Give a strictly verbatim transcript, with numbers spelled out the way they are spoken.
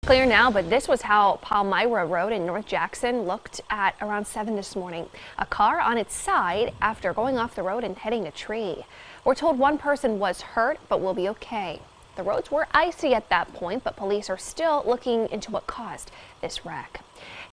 Clear now, but this was how Palmyra Road in North Jackson looked at around seven this morning. A car on its side after going off the road and hitting a tree. We're told one person was hurt, but will be okay. The roads were icy at that point, but police are still looking into what caused this wreck.